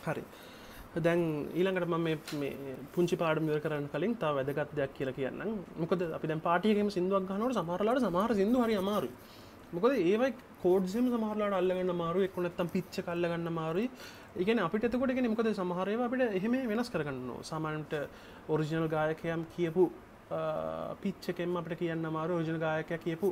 හරි. දැන් ඊළඟට මම මේ පුංචි පාඩම ඉවර කරන්න කලින් තව වැදගත් දෙයක් කියලා කියන්නම්. මොකද අපි දැන් පාටි එකේම සින්දුවක් ගහනකොට සමහරලාට සමහර සින්දු හරි අමාරුයි. මොකද ඒවයි කෝඩ්ස් එහෙම සමහරලාට අල්ලගන්න අමාරුයි, එක්ක නැත්තම් පිච් එක අල්ලගන්න අමාරුයි. ඒ කියන්නේ අපිට එතකොට කියන්නේ මොකද සමහර ඒවා අපිට එහෙම වෙනස් කරගන්න ඕන. සාමාන්‍යයට ඔරිජිනල් ගායකයන් කියපු පිච් එකෙන්ම අපිට කියන්න අමාරුයි, ඔරිජිනල් ගායකයා කියපු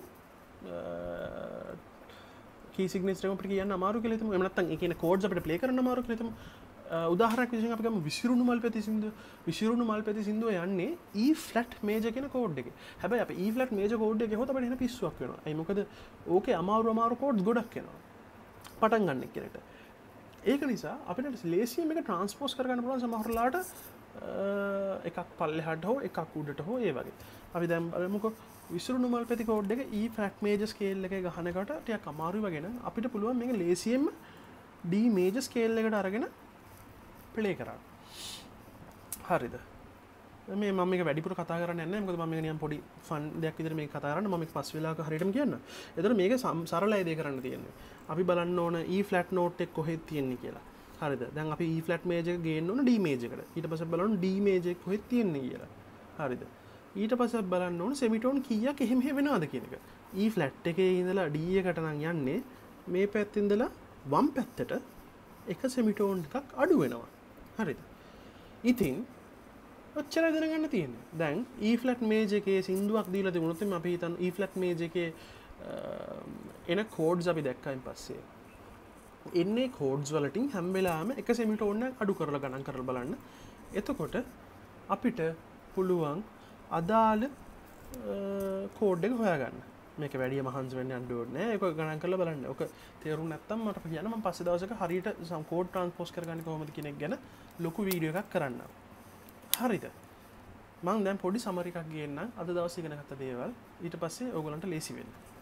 කී සිග්නේචර් එක අපිට කියන්න අමාරු කියලා හිතමු. එහෙම නැත්නම් ඒ කියන්නේ කෝඩ්ස් අපිට ප්ලේ කරන්න අමාරු කියලා හිතමු. උදාහරණයක් විදිහට අපි ගමු විසිරුණු මල්පැති සින්දුව. විසිරුණු මල්පැති සින්දුව යන්නේ E flat major කියන කෝඩ් එකේ. හැබැයි අපි E flat major කෝඩ් එකේ ගියොත් අපිට එන පිස්සුවක් වෙනවා. ඒ මොකද ඕකේ අමාරු කෝඩ්ස් ගොඩක් එනවා. පටන් ගන්න එක්කෙනෙක්ට. ඒක නිසා අපිට ලේසියෙන් මේක ට්‍රාන්ස්පෝස් කරගන්න පුළුවන් සමහරලාට එකක් පල්ලෙහාට හෝ එකක් උඩට හෝ ඒ වගේ. අපි දැන් බලමුකෝ විසිරුණු මල්පැති කෝඩ් එක E flat major scale එකේ ගහනකොට ටිකක් අමාරුයි වගේ නම් අපිට පුළුවන් මේක ලේසියෙන්ම D major scale එකට අරගෙන ප්ලේ කරන්න. හරිද? මේ මම මේක වැඩිපුර කතා කරන්නේ නැහැ. මොකද මම මේක නිකන් පොඩි ෆන් දෙයක් විදිහට මේක කතා කරන්න. මම මේක පස් වෙලාවක හරියටම කියන්න. ඒතර මේක සරලයි දේ කරන්න තියෙන්නේ. අපි බලන්න ඕන E flat note එක කොහෙද තියෙන්නේ කියලා. හරිද? දැන් අපි E flat major එක ගේන්න ඕන D major එකට. ඊට පස්සේ බලන්න D major එක කොහෙද තියෙන්නේ කියලා. හරිද? ඊට පස්සේ බලන්න ඕන semitone කීයක් එහෙම වෙනවද කියන එක. E flat එකේ ඉඳලා D එකට නම් යන්නේ මේ පැත්තේ ඉඳලා වම් පැත්තට එක semitone එකක් අඩු වෙනවා. හරිද? ඉතින් ඔච්චරයි දැනගන්න තියෙන්නේ. දැන් E flat major එකේ සින්දුවක් දීලා තිබුණොත් එimhe අපි හිතන්න E flat major එකේ එන කෝඩ්ස් අපි දැක්කයින් පස්සේ එන්නේ කෝඩ්ස් වලටින් හැම වෙලාවෙම එක semitone එකක් අඩු කරලා ගණන් කරලා බලන්න. එතකොට අපිට පුළුවන් අදාළ කෝඩ් එක හොයාගන්න. මේක වැඩි මහන්සි වෙන්න යන්න ඕනේ නෑ. ඒක ගණන් කරලා බලන්න. ඔක තේරුම් නැත්තම් මට කියන්න මම පස්සේ දවසක හරියට කෝඩ් ට්‍රාන්ස්පෝස් කරගන්නේ කොහොමද කියන එක ගැන ලොකු වීඩියෝ එකක් කරන්නම්. හරිද? මම දැන් පොඩි සමරි එකක් ගේන්නම් අද දවසේ ඉගෙන ගත්ත දේවල් ඊට පස්සේ ඕගොල්ලන්ට ලේසි වෙන්න.